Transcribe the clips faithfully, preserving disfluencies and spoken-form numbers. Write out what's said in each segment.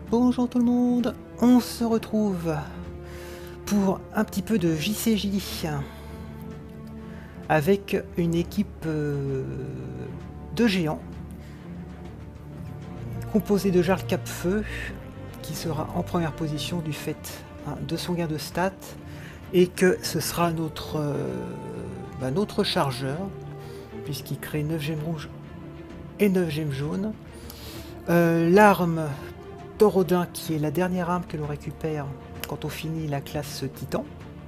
Bonjour tout le monde, on se retrouve pour un petit peu de J C J avec une équipe euh, de géants composée de Jarl Capfeu qui sera en première position du fait hein, de son gain de stats et que ce sera notre, euh, bah, notre chargeur puisqu'il crée neuf gemmes rouges et neuf gemmes jaunes. Euh, L'arme Thorodin qui est la dernière arme que l'on récupère quand on finit la classe Titan.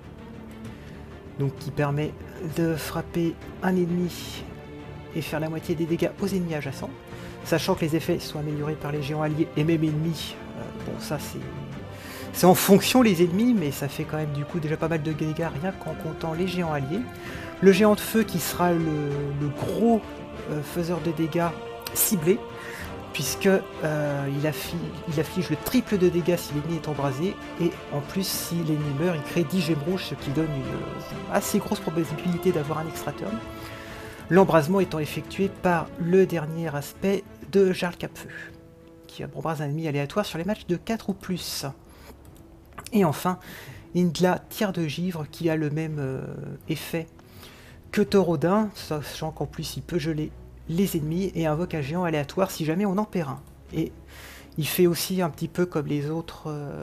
Donc qui permet de frapper un ennemi et faire la moitié des dégâts aux ennemis adjacents. Sachant que les effets sont améliorés par les géants alliés et même ennemis. Euh, bon ça c'est... C'est en fonction les ennemis, mais ça fait quand même du coup déjà pas mal de dégâts rien qu'en comptant les géants alliés. Le géant de feu qui sera le, le gros euh, faiseur de dégâts ciblés, puisque euh, il, affi il affiche le triple de dégâts si l'ennemi est embrasé, et en plus si l'ennemi meurt, il crée dix gemmes rouges, ce qui donne une euh, assez grosse probabilité d'avoir un extra turn. L'embrasement étant effectué par le dernier aspect de Jarl Capfeu, qui embrase un ennemi aléatoire sur les matchs de quatre ou plus. Et enfin, Indla Tir de Givre qui a le même euh, effet que Thorodin, sachant qu'en plus il peut geler les ennemis et invoque un géant aléatoire si jamais on en perd un. Et il fait aussi un petit peu comme les autres euh,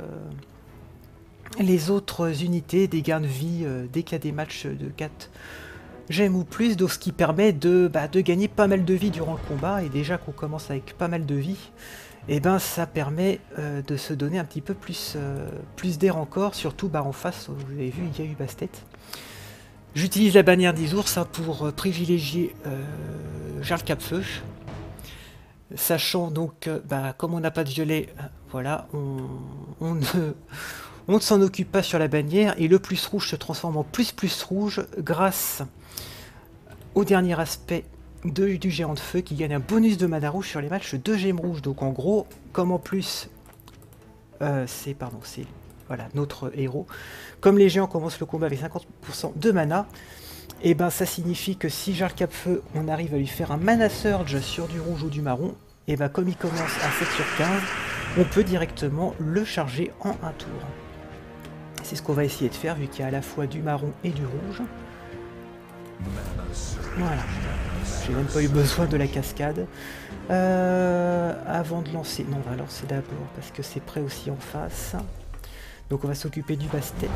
les autres unités, des gains de vie euh, dès qu'il y a des matchs de quatre gemmes ou plus, donc ce qui permet de, bah, de gagner pas mal de vie durant le combat. Et déjà qu'on commence avec pas mal de vie, et ben ça permet euh, de se donner un petit peu plus, euh, plus d'air encore, surtout bah, en face, vous avez vu, il y a eu Bastet. J'utilise la bannière des ours hein, pour euh, privilégier euh, Jarl Capfeu, sachant donc, euh, bah, comme on n'a pas de violet, euh, voilà, on, on ne, on ne s'en occupe pas sur la bannière, et le plus rouge se transforme en plus plus rouge grâce au dernier aspect de, du géant de feu qui gagne un bonus de mana rouge sur les matchs de gemmes rouges. Donc en gros, comme en plus, euh, c'est pardon, c'est voilà notre héros. Comme les géants commencent le combat avec cinquante pour cent de mana, et ben ça signifie que si Jarl Capfeu, on arrive à lui faire un mana surge sur du rouge ou du marron, et ben comme il commence à sept sur quinze, on peut directement le charger en un tour. C'est ce qu'on va essayer de faire vu qu'il y a à la fois du marron et du rouge. Voilà, j'ai même pas eu besoin de la cascade. Euh, avant de lancer, non, on va lancer d'abord parce que c'est prêt aussi en face. Donc on va s'occuper du bastet.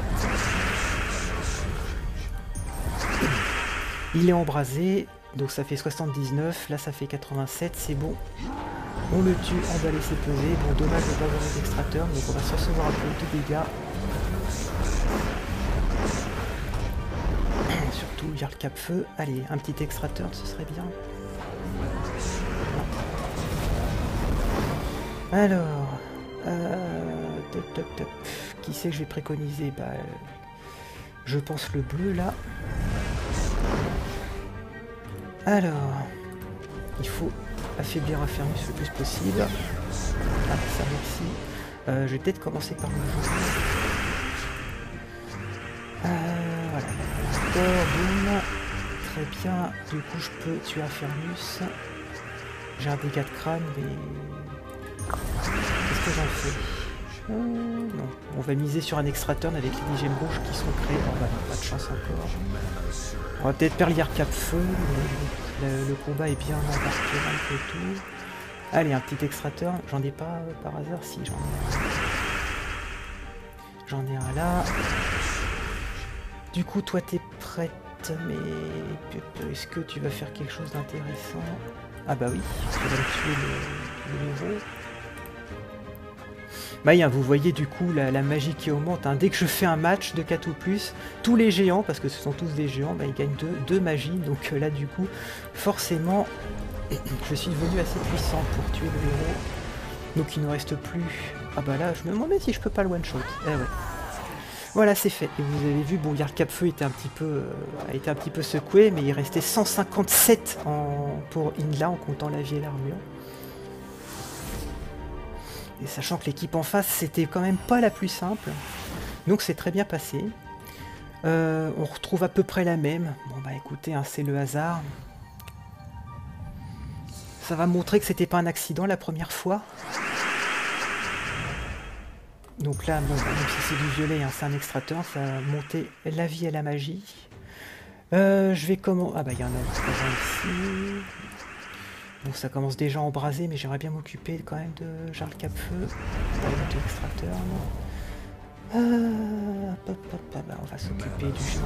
Il est embrasé, donc ça fait soixante-dix-neuf, là ça fait quatre-vingt-sept, c'est bon. On le tue, on va laisser peser. Bon, dommage de ne pas avoir d'extracteur, donc on va se recevoir un peu de dégâts. Surtout Jarl Capfeu. Allez, un petit extracteur, ce serait bien. Alors, euh, top, top, top. Qui c'est que je vais préconiser? Bah, euh, je pense le bleu là. Alors, il faut affaiblir Infernus le plus possible. Ah, ça merci. Euh, je vais peut-être commencer par le jaune. Euh, voilà. D'accord, boum. Très bien. Du coup, je peux tuer Infernus. J'ai un dégât de crâne, mais... Qu'est-ce que j'en fais? euh, Non. On va miser sur un extra turn avec les dix gemmes rouges qui sont créées. Oh bah non, pas de chance encore. On va peut-être perdre Jarl Capfeu, mais le, le combat est bien embarqué malgré tout. Allez, un petit extra turn. J'en ai pas euh, par hasard? Si, j'en ai un. J'en ai un là. Du coup, toi, t'es prête, mais est-ce que tu vas faire quelque chose d'intéressant? Ah bah oui, tu vas tuer le, le héros. Bah bien, vous voyez du coup la, la magie qui augmente. Hein. Dès que je fais un match de quatre ou plus, tous les géants, parce que ce sont tous des géants, bah, ils gagnent deux magies. Donc euh, là, du coup, forcément, je suis devenu assez puissant pour tuer le héros. Donc il ne reste plus... Ah bah là, je me demandais si je peux pas le one-shot. Eh ouais. Voilà, c'est fait. Et vous avez vu, bon, Jarl Capfeu était un petit peu, euh, a été un petit peu secoué, mais il restait cent cinquante-sept en, pour Indla en comptant la vie et l'armure. Et sachant que l'équipe en face, c'était quand même pas la plus simple. Donc c'est très bien passé. Euh, on retrouve à peu près la même. Bon bah écoutez, hein, c'est le hasard. Ça va montrer que c'était pas un accident la première fois. Donc là, bon, même si c'est du violet, hein, c'est un extracteur, ça va monter la vie et la magie. Euh, je vais comment... Ah bah il y en a un ici. Bon, ça commence déjà à embraser, mais j'aimerais bien m'occuper quand même de Jarl Capfeu. Pas de extracteur, non. Euh, hop, hop, hop, bah, on va s'occuper du géant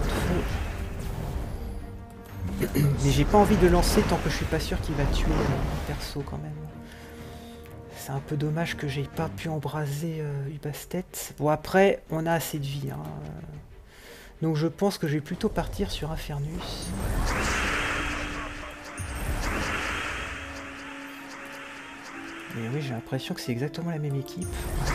de feu. Mais j'ai pas envie de lancer tant que je suis pas sûr qu'il va tuer mon perso quand même. C'est un peu dommage que j'ai pas pu embraser euh, Ubastet. Bon après, on a assez de vie. Hein. Donc je pense que je vais plutôt partir sur Infernus. Et oui, j'ai l'impression que c'est exactement la même équipe.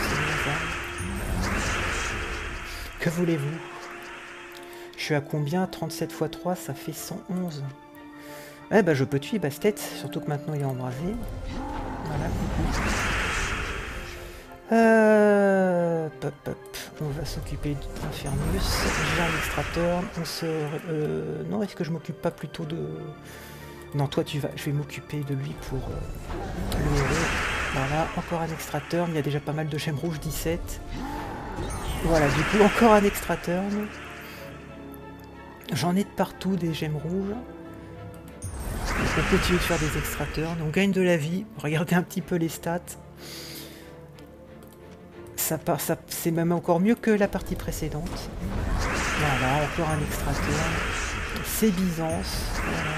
Que voulez-vous? Je suis à combien? Trente-sept fois trois, ça fait cent onze. Eh bah je peux tuer Bastet, surtout que maintenant il est embrasé. Voilà, coucou. Euh, pop, pop. On va s'occuper d'Infernus. J'ai un extracteur. On se... Euh, non, est-ce que je m'occupe pas plutôt de... Non, toi tu vas... Je vais m'occuper de lui pour euh, le héros. Voilà, encore un extracteur. Il y a déjà pas mal de gemmes rouges, dix-sept. Voilà, du coup, encore un extracteur. J'en ai de partout des gemmes rouges. On continue de faire des extracteurs. On gagne de la vie. Regardez un petit peu les stats. Ça, ça, c'est même encore mieux que la partie précédente. Voilà, encore un extracteur. C'est Byzance. Voilà.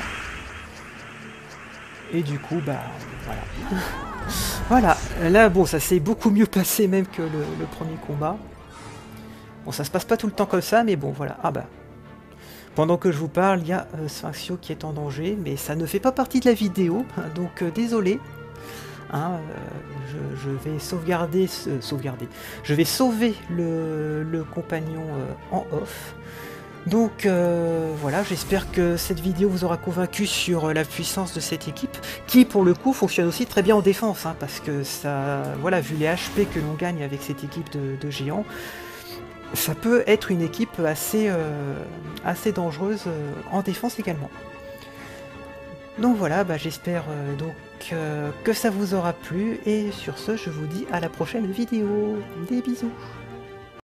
Et du coup, bah, voilà. Voilà, là, bon, ça s'est beaucoup mieux passé même que le, le premier combat. Bon, ça se passe pas tout le temps comme ça, mais bon, voilà. Ah bah, pendant que je vous parle, il y a euh, Sphinxio qui est en danger, mais ça ne fait pas partie de la vidéo, hein, donc euh, désolé. Hein, euh, je, je vais sauvegarder, euh, sauvegarder. Je vais sauver le, le compagnon euh, en off. Donc euh, voilà, j'espère que cette vidéo vous aura convaincu sur la puissance de cette équipe, qui pour le coup fonctionne aussi très bien en défense, hein, parce que ça, voilà, vu les H P que l'on gagne avec cette équipe de, de géants, ça peut être une équipe assez, euh, assez dangereuse euh, en défense également. Donc voilà, bah, j'espère euh, donc euh, que ça vous aura plu, et sur ce, je vous dis à la prochaine vidéo. Des bisous.